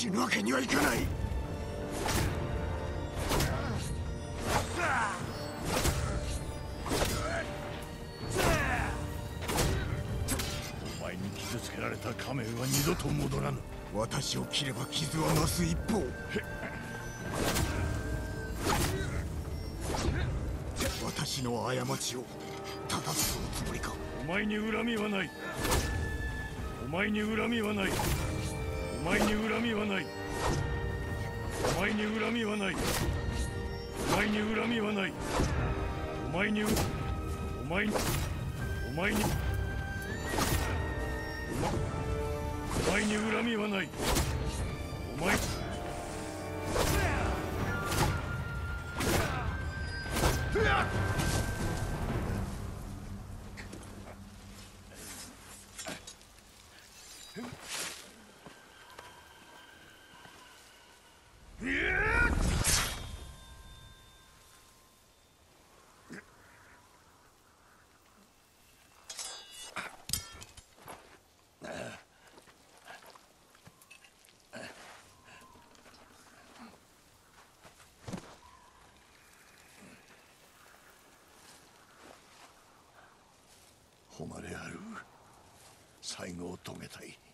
死ぬわけにはいかない。 お前に傷つけられた仮面は二度と戻らぬ。 私を切れば傷は増す一方。私の過ちを正すおつもりか。 お前に恨みはない。お前に恨みはない。お前に恨みはない。お前に恨みはない。お前に恨みはない。お前にお前にお前にお前に恨みはない。お前誉れある最後を遂げたい。